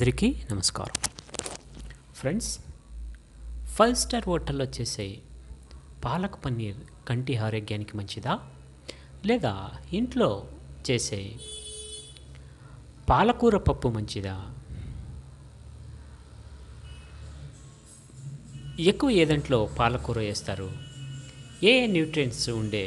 అందరికీ నమస్కారం friends. 5 star హోటల్లో చేసే పాలక్ పన్నీర్ కంటి ఆరోగ్యానికి మంచిదా, లేదా ఇంట్లో చేసే పాలకూర పప్పు మంచిదా? ఎక్కువ ఏ దాంట్లో పాలకూర వేస్తారు? ఏ న్యూట్రియంట్స్ ఉండే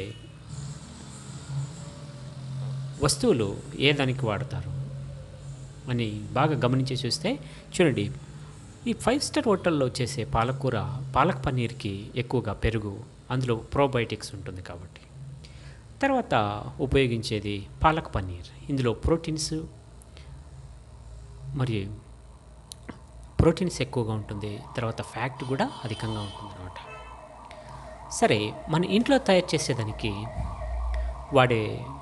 వస్తువులు ఏ దానికి వాడతారు అని బాగా గమనించి చూస్తే చూడండి, ఈ 5 స్టార్ హోటల్లో చేసే పాలక్ పన్నీర్కి ఎక్కువగా పెరుగు, అందులో ప్రోబయోటిక్స్ ఉంటుంది కాబట్టి. తర్వాత ఉపయోగించేది పాలక్ పన్నీర్, ఇందులో ప్రోటీన్స్ ఎక్కువగా ఉంటుంది. తర్వాత ఫ్యాట్ కూడా అధికంగా ఉంటుంది అన్నమాట. సరే, మన ఇంట్లో తయారు చేసేదానికి వాడే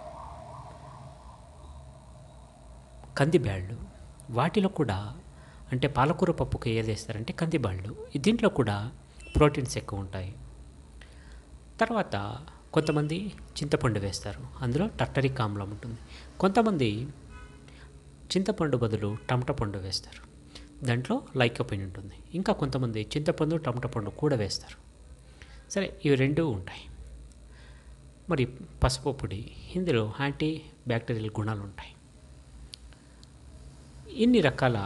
కందిబ్యాళ్ళు, వాటిలో కూడా అంటే పాలకూర పప్పుకి ఏది వేస్తారంటే కందిబ్యాళ్ళు, దీంట్లో కూడా ప్రోటీన్స్ ఎక్కువ ఉంటాయి. తర్వాత కొంతమంది చింతపండు వేస్తారు, అందులో టర్టరిక్ ఆమ్లం ఉంటుంది. కొంతమంది చింతపండు బదులు టమాటా పండు వేస్తారు, దాంట్లో లైకోపెన్ ఉంటుంది. ఇంకా కొంతమంది చింతపండు టమాటా పండు కూడా వేస్తారు. సరే, ఇవి రెండూ ఉంటాయి. మరి పసుపు పొడి, ఇందులో యాంటీ బ్యాక్టీరియల్ గుణాలు ఉంటాయి. ఇన్ని రకాల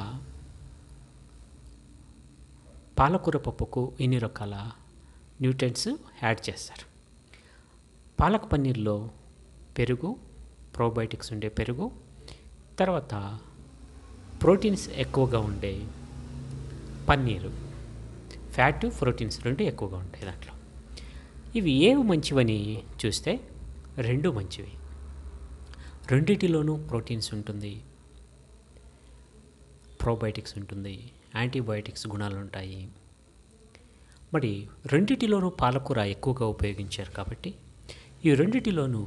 పాలకూర పప్పుకు ఇన్ని రకాల న్యూట్రియంట్స్ యాడ్ చేస్తారు. పాలక్ పన్నీర్లో పెరుగు, ప్రోబయోటిక్స్ ఉండే పెరుగు, తర్వాత ప్రోటీన్స్ ఎక్కువగా ఉండే పన్నీరు, ఫ్యాట్ ప్రోటీన్స్ రెండు ఎక్కువగా ఉంటాయి దాంట్లో. ఇవి ఏవి మంచివని చూస్తే రెండు మంచివి. రెండిటిలోనూ ప్రోటీన్స్ ఉంటుంది, ప్రోబయోటిక్స్ ఉంటుంది, యాంటీబయోటిక్స్ గుణాలు ఉంటాయి. మరి రెండిటిలోనూ పాలకూర ఎక్కువగా ఉపయోగించారు కాబట్టి ఈ రెండిటిలోనూ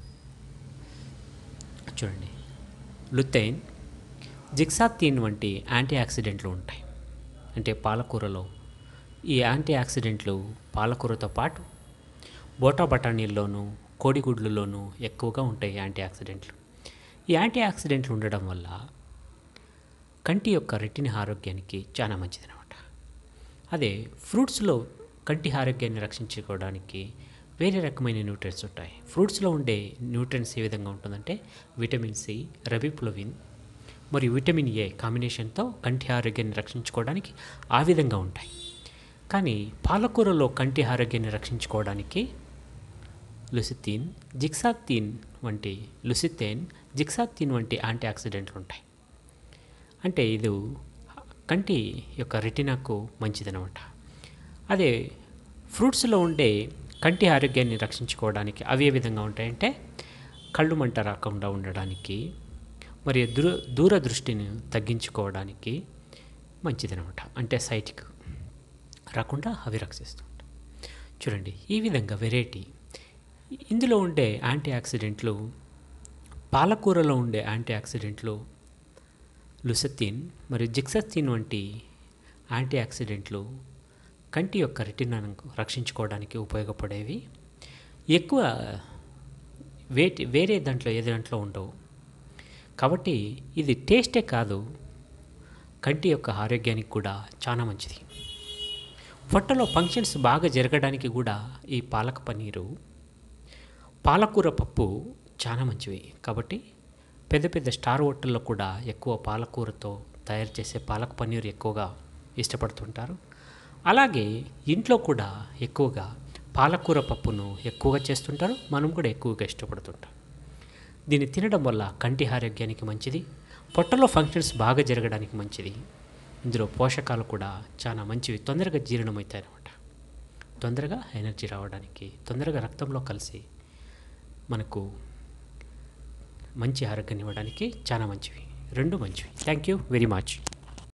చూడండి, లుతైన్, జిక్సాథిన్ వంటి యాంటీ ఆక్సిడెంట్లు ఉంటాయి. అంటే పాలకూరలో ఈ యాంటీ ఆక్సిడెంట్లు పాలకూరతో పాటు బోటా బఠానీల్లోనూ కోడిగుడ్లలోనూ ఎక్కువగా ఉంటాయి యాంటీ ఆక్సిడెంట్లు. ఈ యాంటీ ఆక్సిడెంట్లు ఉండడం వల్ల కంటి యొక్క రెటీనా ఆరోగ్యానికి చాలా మంచిదన్నమాట. అదే ఫ్రూట్స్లో కంటి ఆరోగ్యాన్ని రక్షించుకోవడానికి వేరే రకమైన న్యూట్రియంట్స్ ఉంటాయి. ఫ్రూట్స్లో ఉండే న్యూట్రియంట్స్ ఏ విధంగా ఉంటుందంటే విటమిన్ సి, రబిప్లోవిన్ మరియు విటమిన్ ఏ కాంబినేషన్తో కంటి ఆరోగ్యాన్ని రక్షించుకోవడానికి ఆ విధంగా ఉంటాయి. కానీ పాలకూరలో కంటి ఆరోగ్యాన్ని రక్షించుకోవడానికి లుసిథిన్, జిక్సాథిన్ వంటి యాంటీ ఆక్సిడెంట్లు ఉంటాయి. అంటే ఇది కంటి యొక్క రెటీనాకు మంచిదనమాట. అదే ఫ్రూట్స్లో ఉండే కంటి ఆరోగ్యాన్ని రక్షించుకోవడానికి అవి ఏ విధంగా ఉంటాయంటే కళ్ళు మంట రాకుండా ఉండడానికి మరియు దూరదృష్టిని తగ్గించుకోవడానికి మంచిదనమాట. అంటే సైట్కి రాకుండా అవి రక్షిస్తుంటాయి. చూడండి, ఈ విధంగా వెరైటీ ఇందులో ఉండే యాంటీ ఆక్సిడెంట్లు, పాలకూరలో ఉండే యాంటీ ఆక్సిడెంట్లు లుసిథిన్ మరియు జిక్సాథిన్ వంటి యాంటీ ఆక్సిడెంట్లు కంటి యొక్క రెటీనాను రక్షించుకోవడానికి ఉపయోగపడేవి. ఎక్కువ వేరే దాంట్లో ఏ దాంట్లో ఉండవు కాబట్టి ఇది టేస్టే కాదు, కంటి యొక్క ఆరోగ్యానికి కూడా చాలా మంచిది. పొట్టలో ఫంక్షన్స్ బాగా జరగడానికి కూడా ఈ పాలకూర పప్పు చాలా మంచివి. కాబట్టి పెద్ద పెద్ద స్టార్ హోటల్లో కూడా ఎక్కువ పాలకూరతో తయారు చేసే పాలక్ పన్నీర్ ఎక్కువగా ఇష్టపడుతుంటారు. అలాగే ఇంట్లో కూడా ఎక్కువగా పాలకూర పప్పును ఎక్కువగా చేస్తుంటారు, మనం కూడా ఎక్కువగా ఇష్టపడుతుంటాం. దీన్ని తినడం వల్ల కంటి ఆరోగ్యానికి మంచిది, పొట్టలో ఫంక్షన్స్ బాగా జరగడానికి మంచిది. ఇందులో పోషకాలు కూడా చాలా మంచివి, తొందరగా జీర్ణమవుతాయి అన్నమాట. తొందరగా ఎనర్జీ రావడానికి, తొందరగా రక్తంలో కలిసి మనకు మంచి ఆరోగ్యాన్ని ఇవ్వడానికి చాలా మంచివి, రెండు మంచివి. Thank you very much.